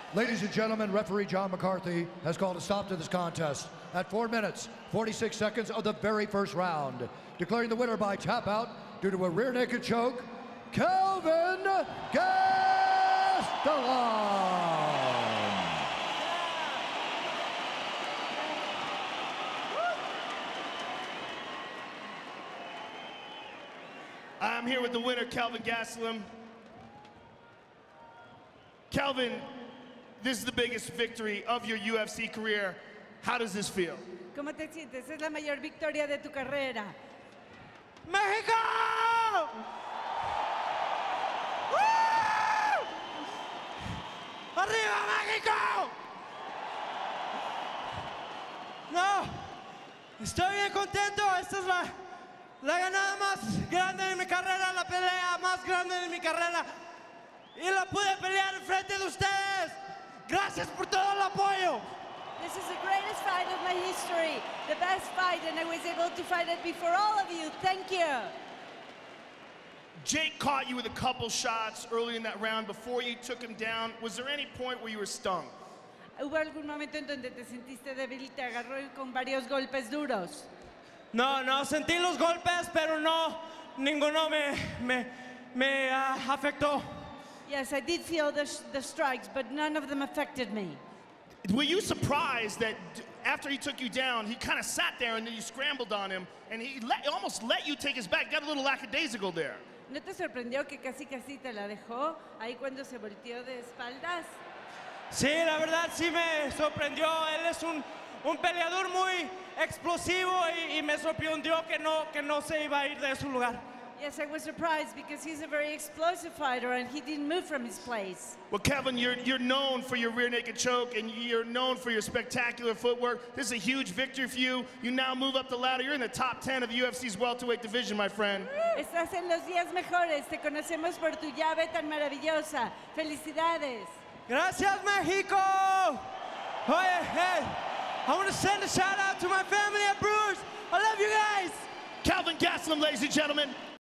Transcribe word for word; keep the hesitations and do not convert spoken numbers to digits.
Ladies and gentlemen, referee John McCarthy has called a stop to this contest at four minutes, forty-six seconds of the very first round, declaring the winner by tap out due to a rear naked choke, Kelvin Gastelum. I'm here with the winner, Kelvin Gastelum. Kelvin, this is the biggest victory of your U F C career. How does this feel? ¿Cómo te sientes? Es la mayor victoria de tu carrera. ¡México! ¡Woo! ¡Arriba, México! No, estoy bien contento. Esta es la, la ganada más grande de mi carrera, la pelea más grande de mi carrera. Y la pude pelear enfrente de ustedes. Gracias por todo el apoyo. This is the greatest fight of my history, the best fight, and I was able to fight it before all of you. Thank you. Jake caught you with a couple shots early in that round before you took him down. Was there any point where you were stung? ¿Hubo algún momento en donde te sentiste débil y te agarró con varios golpes duros? No, no, sentí los golpes, pero no, ninguno me, me, me uh, afectó. Yes, I did feel the, sh the strikes, but none of them affected me. Were you surprised that after he took you down, he kind of sat there and then you scrambled on him and he let, almost let you take his back? Got a little lackadaisical there. ¿No te sorprendió que casi casi te la dejó ahí cuando se volteó de espaldas? Sí, la verdad sí me sorprendió. Él es un, un peleador muy explosivo y, y me sorprendió que no, que no se iba a ir de su lugar. Yes, I was surprised because he's a very explosive fighter and he didn't move from his place. Well, Kevin, you're, you're known for your rear naked choke and you're known for your spectacular footwork. This is a huge victory for you. You now move up the ladder. You're in the top ten of the U F C's welterweight division, my friend. Estás en los días mejores. Te conocemos por tu llave tan maravillosa. Felicidades. Gracias, México. Oye, hey, I want to send a shout out to my family at Brewers. I love you guys. Kelvin Gastelum, ladies and gentlemen.